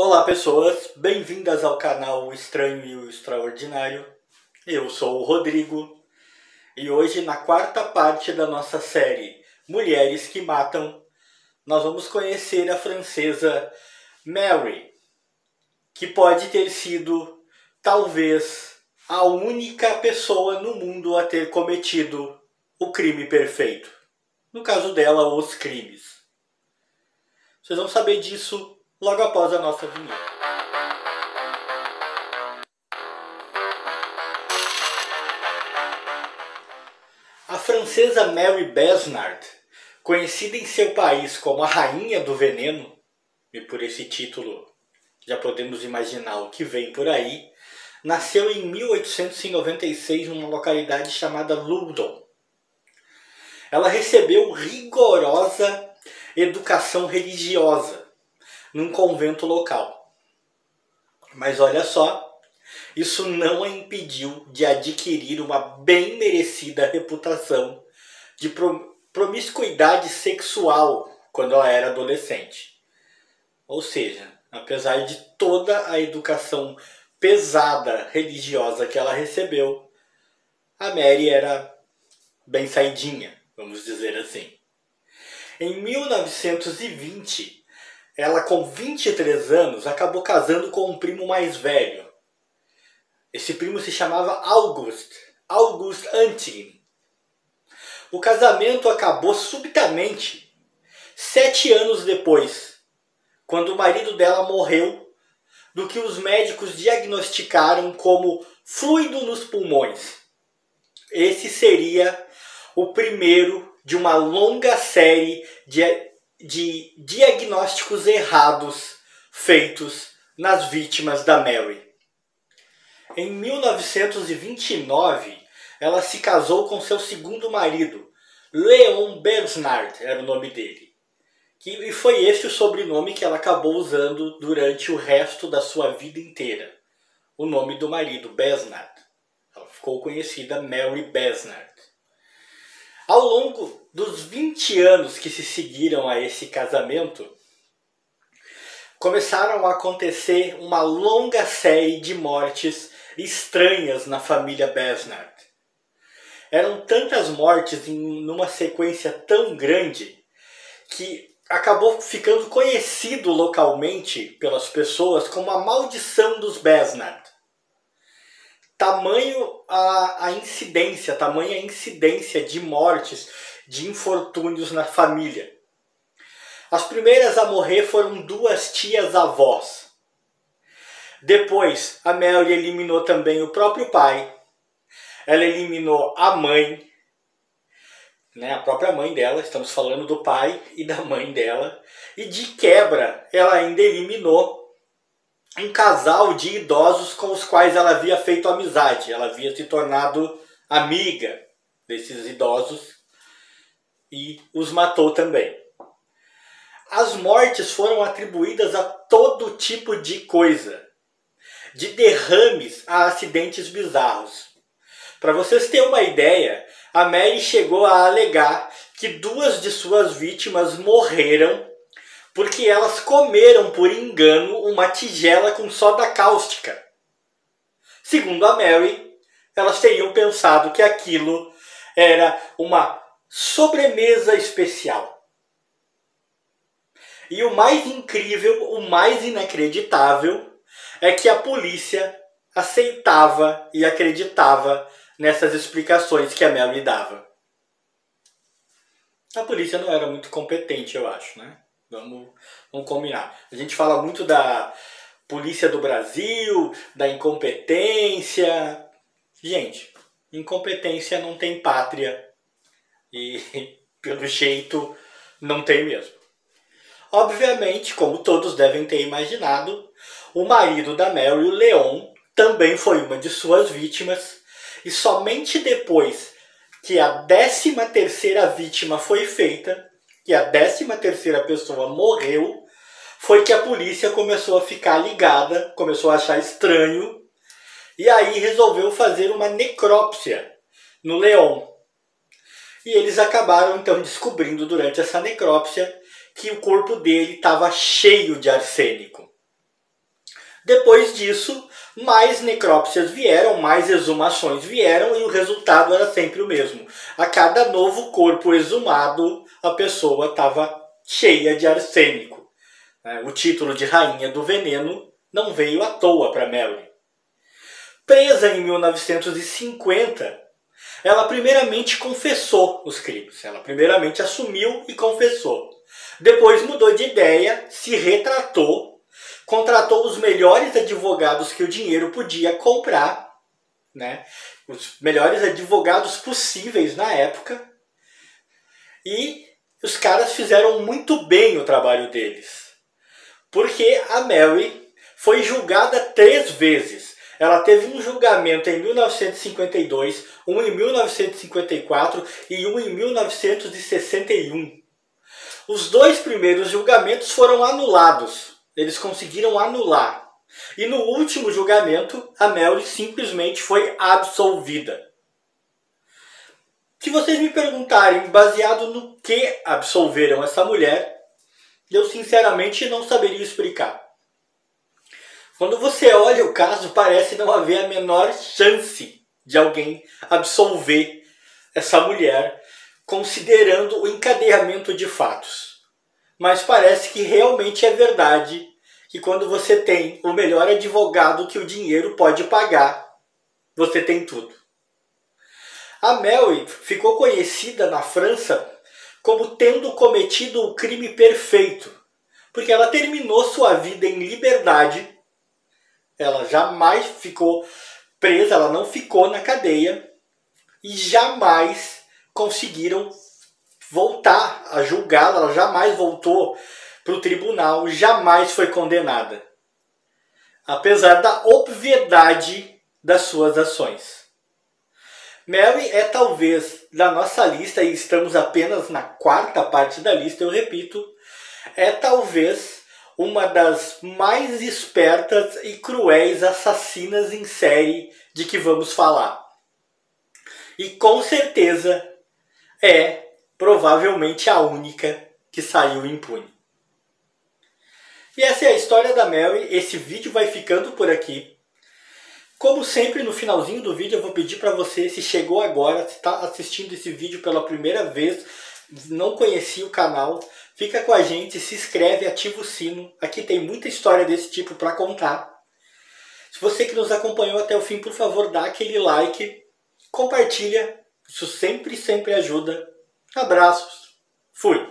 Olá pessoas, bem-vindas ao canal O Estranho e o Extraordinário. Eu sou o Rodrigo e hoje, na quarta parte da nossa série Mulheres que Matam, nós vamos conhecer a francesa Mary, que pode ter sido, talvez, a única pessoa no mundo a ter cometido o crime perfeito. No caso dela, os crimes. Vocês vão saber disso logo após a nossa vinheta. A francesa Mary Besnard, conhecida em seu país como a Rainha do Veneno, e por esse título já podemos imaginar o que vem por aí, nasceu em 1896 numa localidade chamada Loudon. Ela recebeu rigorosa educação religiosa num convento local. Mas olha só, isso não a impediu de adquirir uma bem merecida reputação de promiscuidade sexual quando ela era adolescente. Ou seja, apesar de toda a educação pesada religiosa que ela recebeu, a Mary era bem saidinha, vamos dizer assim. Em 1920, ela com 23 anos acabou casando com um primo mais velho. Esse primo se chamava Auguste Antin. O casamento acabou subitamente 7 anos depois, quando o marido dela morreu do que os médicos diagnosticaram como fluido nos pulmões. Esse seria o primeiro de uma longa série de diagnósticos errados feitos nas vítimas da Mary. Em 1929, ela se casou com seu segundo marido, Léon Besnard, era o nome dele. E foi este o sobrenome que ela acabou usando durante o resto da sua vida inteira. O nome do marido, Besnard. Ela ficou conhecida Mary Besnard. Ao longo dos 20 anos que se seguiram a esse casamento, começaram a acontecer uma longa série de mortes estranhas na família Besnard. Eram tantas mortes numa sequência tão grande que acabou ficando conhecido localmente pelas pessoas como a maldição dos Besnard. Tamanha a incidência de mortes, de infortúnios na família. As primeiras a morrer foram 2 tias-avós. Depois, a Mary eliminou também o próprio pai. Ela eliminou a mãe, a própria mãe dela, estamos falando do pai e da mãe dela. E de quebra, ela ainda eliminou um casal de idosos com os quais ela havia feito amizade. Ela havia se tornado amiga desses idosos e os matou também. As mortes foram atribuídas a todo tipo de coisa, de derrames a acidentes bizarros. Para vocês terem uma ideia, a Mary chegou a alegar que 2 de suas vítimas morreram porque elas comeram por engano uma tigela com soda cáustica. Segundo a Mary, elas teriam pensado que aquilo era uma sobremesa especial. E o mais incrível, o mais inacreditável, é que a polícia aceitava e acreditava nessas explicações que a Mary dava. A polícia não era muito competente, eu acho, né? Vamos combinar. A gente fala muito da polícia do Brasil, da incompetência. Gente, incompetência não tem pátria. E, pelo jeito, não tem mesmo. Obviamente, como todos devem ter imaginado, o marido da Mary, o Léon, também foi uma de suas vítimas. E somente depois que a 13ª vítima foi feita, que a 13ª pessoa morreu, foi que a polícia começou a ficar ligada, começou a achar estranho, e aí resolveu fazer uma necrópsia no Léon. E eles acabaram então descobrindo durante essa necrópsia que o corpo dele estava cheio de arsênico. Depois disso, mais necrópsias vieram, mais exumações vieram e o resultado era sempre o mesmo. A cada novo corpo exumado, a pessoa estava cheia de arsênico. O título de Rainha do Veneno não veio à toa para Mary. Presa em 1950, ela primeiramente confessou os crimes. Ela primeiramente assumiu e confessou. Depois mudou de ideia, se retratou, contratou os melhores advogados que o dinheiro podia comprar, né? Os melhores advogados possíveis na época. E os caras fizeram muito bem o trabalho deles. Porque a Mary foi julgada 3 vezes. Ela teve um julgamento em 1952, um em 1954 e um em 1961. Os 2 primeiros julgamentos foram anulados. Eles conseguiram anular. E no último julgamento, a Mary simplesmente foi absolvida. Se vocês me perguntarem baseado no que absolveram essa mulher, eu sinceramente não saberia explicar. Quando você olha o caso, parece não haver a menor chance de alguém absolver essa mulher, considerando o encadeamento de fatos. Mas parece que realmente é verdade que quando você tem o melhor advogado que o dinheiro pode pagar, você tem tudo. A Mary ficou conhecida na França como tendo cometido o crime perfeito, porque ela terminou sua vida em liberdade. Ela jamais ficou presa, ela não ficou na cadeia e jamais conseguiram voltar a julgá-la, ela jamais voltou para o tribunal, jamais foi condenada. Apesar da obviedade das suas ações. Mary é talvez da nossa lista, e estamos apenas na 4ª parte da lista, eu repito, é talvez uma das mais espertas e cruéis assassinas em série de que vamos falar. E com certeza é provavelmente a única que saiu impune. E essa é a história da Mary. Esse vídeo vai ficando por aqui. Como sempre, no finalzinho do vídeo eu vou pedir para você, se chegou agora, se está assistindo esse vídeo pela primeira vez, não conhecia o canal, fica com a gente, se inscreve, ativa o sino. Aqui tem muita história desse tipo para contar. Se você que nos acompanhou até o fim, por favor, dá aquele like, compartilha. Isso sempre ajuda. Abraços. Fui.